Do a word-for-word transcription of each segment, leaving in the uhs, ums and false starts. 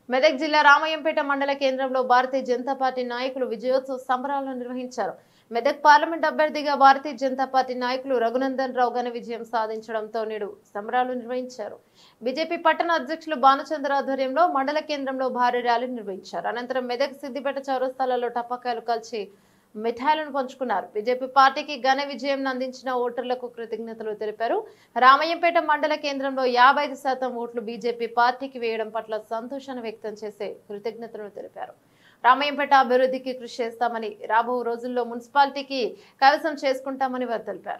మెదక్ జిల్లా రామయ్యంపేట మండల కేంద్రంలో భారతీయ జనతా పార్టీ నాయకులు విజయోత్సవ సంబరాలను నిర్వహించారు. మెదక్ పార్లమెంట్ అభ్యర్థిగా భారతీయ జనతా పార్టీ నాయకులు రఘునందన్ రావు ఘన విజయం సాధించడంతో నేడు సంబరాలు నిర్వహించారు. బీజేపీ పట్టణ అధ్యక్షులు భానుచంద్ర ఆధ్వర్యంలో మండల కేంద్రంలో భారీ ర్యాలీ నిర్వహించారు. అనంతరం మెదక్ సిద్దిపేట చౌరస్తాలలో టపాకాయలు కాల్చి మిఠాయిలను పంచుకున్నారు. బీజేపీ పార్టీకి ఘన విజయం అందించిన ఓటర్లకు కృతజ్ఞతలు తెలిపారు. రామయ్యంపేట మండల కేంద్రంలో యాభై ఐదు శాతం ఓట్లు బీజేపీ పార్టీకి వేయడం పట్ల సంతోషాన్ని వ్యక్తం చేసే కృతజ్ఞతలు తెలిపారు. రామయ్యంపేట అభివృద్ధికి కృషి చేస్తామని, రాబో రోజుల్లో మున్సిపాలిటీకి కైవసం చేసుకుంటామని వారు తెలిపారు.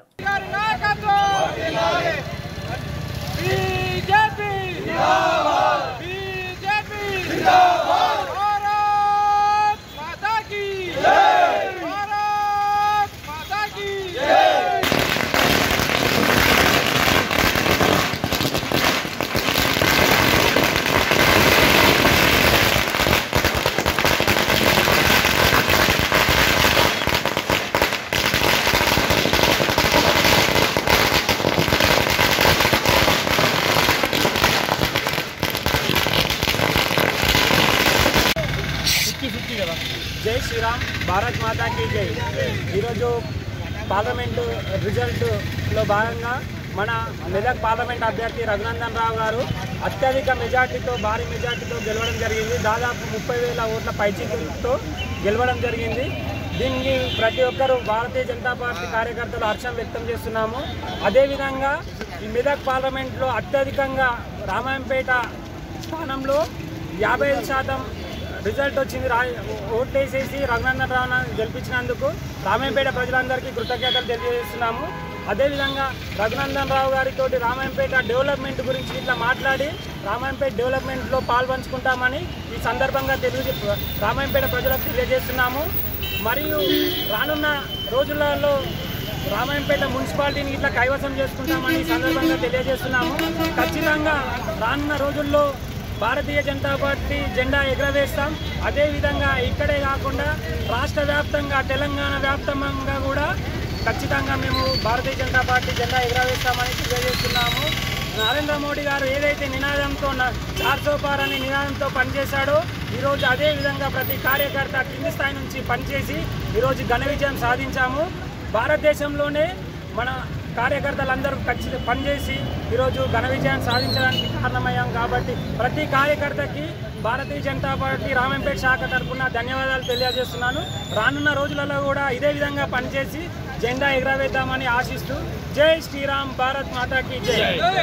जय श्री राम, भारत माता की जय। ఈరోజు పార్లమెంటు రిజల్ట్లో భాగంగా మన మెదక్ పార్లమెంట్ అభ్యర్థి రఘునందన్ రావు గారు అత్యధిక మెజార్టీతో భారీ మెజార్టీతో గెలవడం జరిగింది. దాదాపు ముప్పై వేల ఓట్ల పైచితో గెలవడం జరిగింది. దీన్ని ప్రతి ఒక్కరూ భారతీయ జనతా పార్టీ కార్యకర్తలు హర్షం వ్యక్తం చేస్తున్నాము. అదేవిధంగా ఈ మెదక్ పార్లమెంట్లో అత్యధికంగా రామాయంపేట స్థానంలో యాభై ఐదు శాతం రిజల్ట్ వచ్చింది. రా ఓట్లేసేసి రఘునందన్ రావును గెలిపించినందుకు రామాయంపేట ప్రజలందరికీ కృతజ్ఞతలు తెలియజేస్తున్నాము. అదేవిధంగా రఘునందన్ రావు గారితో రామాయంపేట డెవలప్మెంట్ గురించి ఇట్లా మాట్లాడి రామాయంపేట డెవలప్మెంట్లో పాల్పంచుకుంటామని ఈ సందర్భంగా తెలియ రామాయంపేట ప్రజలకు తెలియజేస్తున్నాము. మరియు రానున్న రోజులలో రామాయంపేట మున్సిపాలిటీని ఇట్లా కైవసం చేసుకుంటామని ఈ సందర్భంగా తెలియజేస్తున్నాము. ఖచ్చితంగా రానున్న రోజుల్లో భారతీయ జనతా పార్టీ జెండా ఎగరవేస్తాం. అదేవిధంగా ఇక్కడే కాకుండా రాష్ట్ర వ్యాప్తంగా తెలంగాణ వ్యాప్తంగా కూడా ఖచ్చితంగా మేము భారతీయ జనతా పార్టీ జెండా ఎగరవేస్తామని తెలియజేస్తున్నాము. నరేంద్ర మోడీ గారు ఏదైతే నినాదంతో చార్ సో పార్ అనే నినాదంతో పనిచేశాడో ఈరోజు అదే విధంగా ప్రతి కార్యకర్త కింది స్థాయి నుంచి పనిచేసి ఈరోజు ఘన విజయం సాధించాము. భారతదేశంలోనే మన కార్యకర్తలందరూ ఖచ్చితంగా పనిచేసి ఈరోజు ఘన విజయాన్ని సాధించడానికి కారణమయ్యాం. కాబట్టి ప్రతి కార్యకర్తకి భారతీయ జనతా పార్టీ రామాయంపేట శాఖ తరఫున ధన్యవాదాలు తెలియజేస్తున్నాను. రానున్న రోజులలో కూడా ఇదే విధంగా పనిచేసి జెండా ఎగరవేద్దామని ఆశిస్తూ జై శ్రీరామ్, భారత్ మాతాకి జై.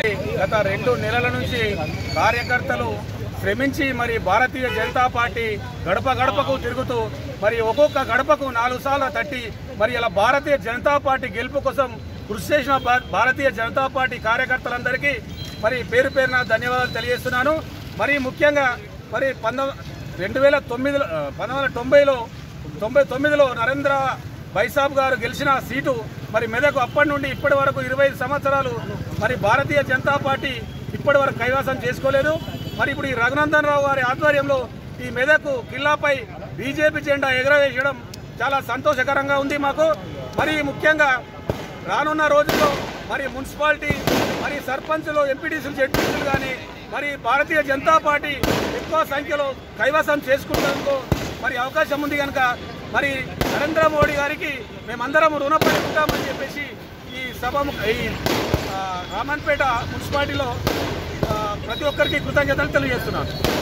గత రెండు నెలల నుంచి కార్యకర్తలు శ్రమించి మరి భారతీయ జనతా పార్టీ గడప గడపకు తిరుగుతూ మరి ఒక్కొక్క గడపకు నాలుగు సార్లు తట్టి మరి ఇలా భారతీయ జనతా పార్టీ గెలుపు కోసం కృషి చేసిన భారతీయ జనతా పార్టీ కార్యకర్తలందరికీ మరి పేరు పేరున ధన్యవాదాలు తెలియజేస్తున్నాను. మరి ముఖ్యంగా మరి పంతొమ్మిది రెండు వేల తొమ్మిదిలో పంతొమ్మిది వందల తొంభైలో తొంభై తొమ్మిదిలో నరేంద్ర బైసాబ్ గారు గెలిచిన సీటు మరి మెదక్ అప్పటి నుండి ఇప్పటి వరకు ఇరవై ఐదు సంవత్సరాలు మరి భారతీయ జనతా పార్టీ ఇప్పటి వరకు కైవసం చేసుకోలేదు. మరి ఇప్పుడు ఈ రఘునందన్ రావు గారి ఆధ్వర్యంలో ఈ మెదక్ కిల్లాపై బీజేపీ జెండా ఎగరవేయడం చాలా సంతోషకరంగా ఉంది మాకు. మరి ముఖ్యంగా రానున్న రోజుల్లో మరి మున్సిపాలిటీ మరి సర్పంచ్లు, ఎంపీటీసీలు, జెడ్పీసీలు కానీ మరి భారతీయ జనతా పార్టీ ఎక్కువ సంఖ్యలో కైవసం చేసుకుంటూ మరి అవకాశం ఉంది కనుక మరి నరేంద్ర మోడీ గారికి మేమందరం రుణపడి ఉంటామని చెప్పేసి ఈ సభ ఈ రామన్పేట మున్సిపాలిటీలో ప్రతి ఒక్కరికి కృతజ్ఞతలు తెలియజేస్తున్నాను.